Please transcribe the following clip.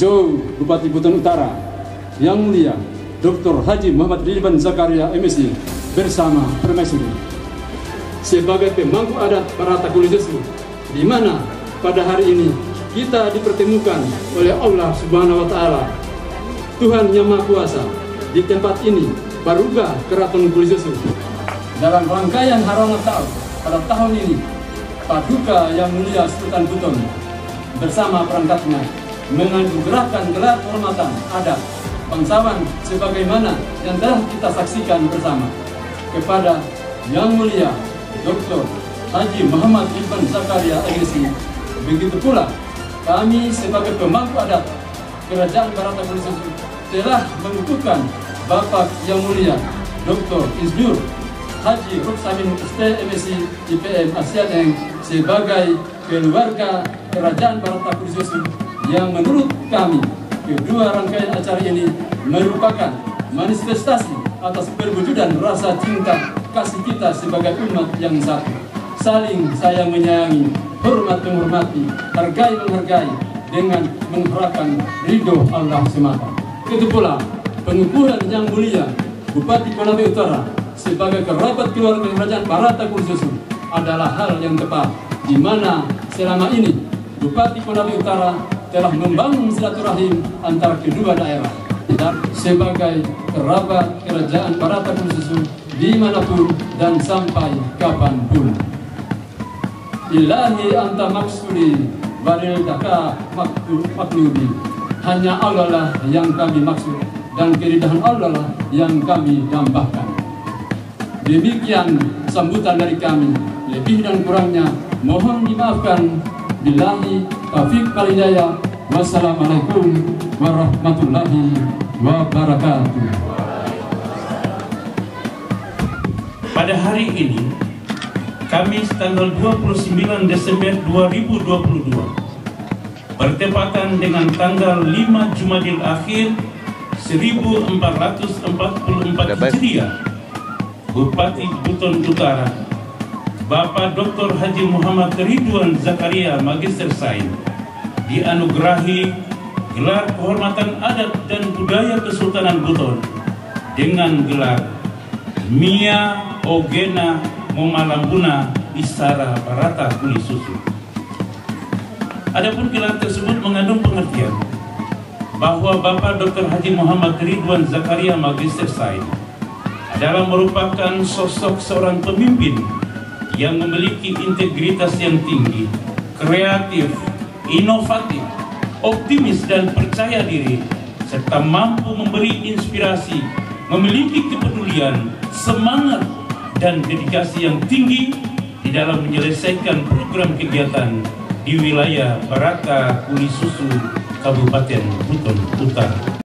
Joe Bupati Buton Utara, Yang Mulia Dr. Haji Muhammad Ridwan Zakaria MSI bersama Permaisuri. Sebagai pemangku adat Barata Kulisesu, di mana pada hari ini kita dipertemukan oleh Allah Subhanahu wa Ta'ala, Tuhan Yang Maha Kuasa, di tempat ini Baruga Keraton Kulisesu. Dalam rangkaian Haram Natal pada tahun ini, Paduka Yang Mulia Sultan Buton bersama perangkatnya menganugerahkan gelar kehormatan adat bangsawan sebagaimana yang telah kita saksikan bersama kepada Yang Mulia Dr. Haji Muhammad Ridwan Zakaria MSI. Begitu pula kami sebagai pemangku adat Kerajaan Barata Kulisesu telah mengukuhkan Bapak Yang Mulia Dr. Insinyur Haji Ruksamin ST MSI IPM Asianeng sebagai keluarga Kerajaan Barata Kulisesu, yang menurut kami kedua rangkaian acara ini merupakan manifestasi atas perwujudan rasa cinta kasih kita sebagai umat yang satu, saling sayang menyayangi, hormat menghormati, hargai menghargai, dengan mengharapkan ridho Allah semata. Itu pula pengukuhan Yang Mulia Bupati Konawe Utara sebagai kerabat keluarga Kerajaan Barata Kulisesu adalah hal yang tepat, di mana selama ini Bupati Konawe Utara telah membangun silaturahim antara kedua daerah, dan sebagai kerabat Kerajaan Barata Kulisesu dimanapun dan sampai kapanpun. Ilahi anta maksudi baril daka maklubi, hanya Allah lah yang kami maksud dan keridahan Allah lah yang kami dambakan. Demikian sambutan dari kami, lebih dan kurangnya mohon dimaafkan. Billahi taufiq wal hidayah. Wassalamualaikum warahmatullahi wabarakatuh. Pada hari ini, Kamis tanggal 29 Desember 2022, bertepatan dengan tanggal 5 Jumadil Akhir 1444 Hijriah, Bupati Buton Utara Bapak Dr. Haji Muhammad Ridwan Zakaria Magister Sains dianugerahi gelar kehormatan adat dan budaya Kesultanan Buton dengan gelar Mia Ogena Momalambuna Isara Barata Kulisesu. Adapun gelar tersebut mengandung pengertian bahwa Bapak Dr. Haji Muhammad Ridwan Zakaria Magister Sains adalah merupakan sosok seorang pemimpin yang memiliki integritas yang tinggi, kreatif, inovatif, optimis dan percaya diri, serta mampu memberi inspirasi, memiliki kepedulian, semangat, dan dedikasi yang tinggi di dalam menyelesaikan program kegiatan di wilayah Barata Kulisesu, Kabupaten Buton Utara.